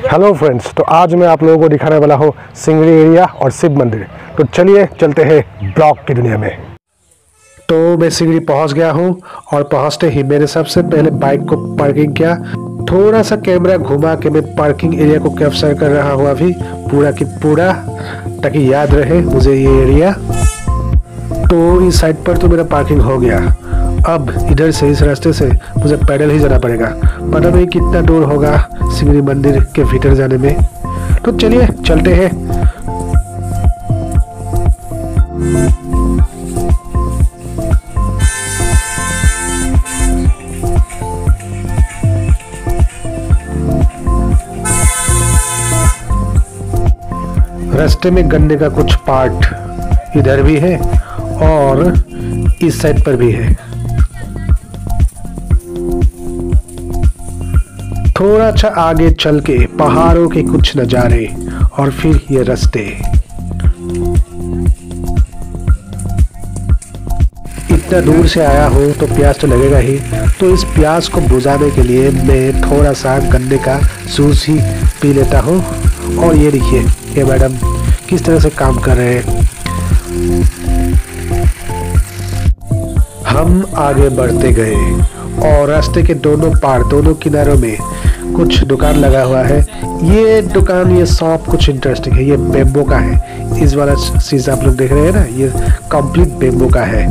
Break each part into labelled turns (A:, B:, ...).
A: Hello friends, तो आज मैं आप लोगों को दिखाने वाला हूँ सिंगरी एरिया और शिव मंदिर। तो चलिए चलते हैं ब्लॉग की दुनिया में। तो मैं सिंगरी पहुँच गया हूँ और पहुँचते ही मैंने सबसे पहले बाइक को पार्किंग किया। थोड़ा सा कैमरा घुमा के मैं पार्किंग एरिया को कैप्चर कर रहा हूँ अभी पूरा की पूरा, ताकि याद रहे मुझे ये एरिया। तो इस साइड पर तो मेरा पार्किंग हो गया। अब इधर से इस रास्ते से मुझे पैदल ही जाना पड़ेगा। पता नहीं कितना दूर होगा सिंगरी मंदिर के भीतर जाने में। तो चलिए चलते हैं। रास्ते में गन्ने का कुछ पार्ट इधर भी है और इस साइड पर भी है। थोड़ा अच्छा आगे चल के पहाड़ों के कुछ नज़ारे और फिर ये रास्ते। इतना दूर से आया हूँ तो प्यास तो लगेगा ही। तो इस प्यास को बुझाने के लिए मैं थोड़ा सा गन्ने का जूस ही पी लेता हूँ। और ये देखिए ये मैडम किस तरह से काम कर रहे हैं। हम आगे बढ़ते गए और रास्ते के दोनों पार दोनों किनारों में कुछ दुकान लगा हुआ है। ये दुकान ये शॉप कुछ इंटरेस्टिंग है। ये बेम्बो का है। इस वाला चीज आप लोग देख रहे हैं ना, ये कंप्लीट बेम्बो का है।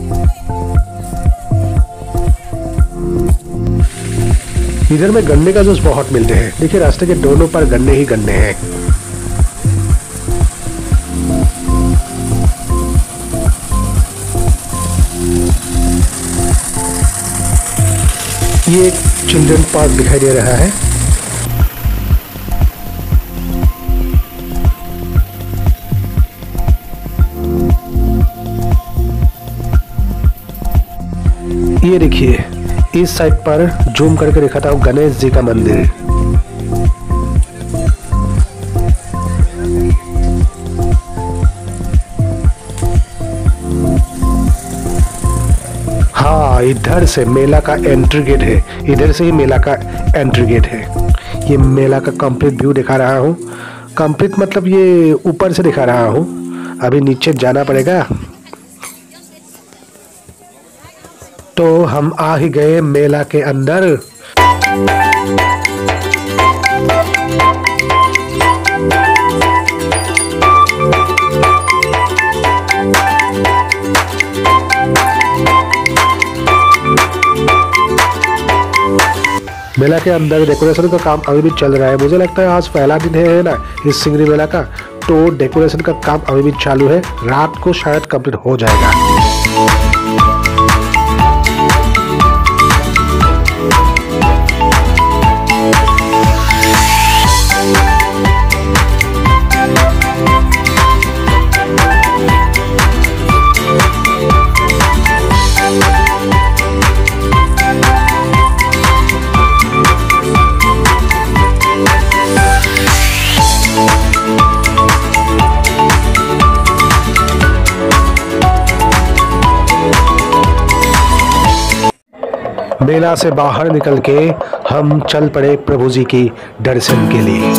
A: इधर में गन्ने का जूस बहुत मिलते हैं। देखिए रास्ते के दोनों पर गन्ने ही गन्ने हैं। ये एक चिल्ड्रन पार्क दिखाई दे रहा है। ये देखिए इस साइड पर जूम करके दिखाता हूँ गणेश जी का मंदिर। हाँ, इधर से मेला का एंट्री गेट है। इधर से ही मेला का एंट्री गेट है। ये मेला का कंप्लीट व्यू दिखा रहा हूँ। कंप्लीट मतलब ये ऊपर से दिखा रहा हूँ। अभी नीचे जाना पड़ेगा। तो हम आ ही गए मेला के अंदर। मेला के अंदर डेकोरेशन का काम अभी भी चल रहा है। मुझे लगता है आज पहला दिन है ना इस सिंगरी मेला का, तो डेकोरेशन का काम अभी भी चालू है। रात को शायद कंप्लीट हो जाएगा। मेला से बाहर निकल के हम चल पड़े प्रभु जी की दर्शन के लिए।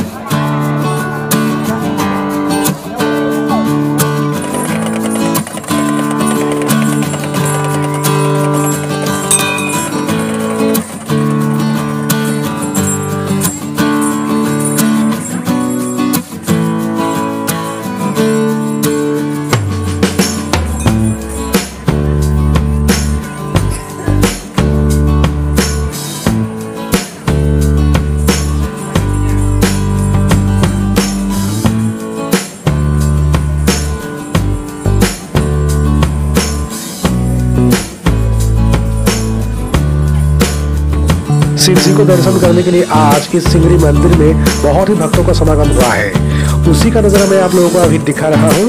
A: शिव जी को दर्शन करने के लिए आज इस सिंगरी मंदिर में बहुत ही भक्तों का समागम हुआ है। उसी का नजारा मैं आप लोगों को अभी दिखा रहा हूँ।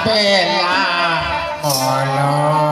B: बेला मोलो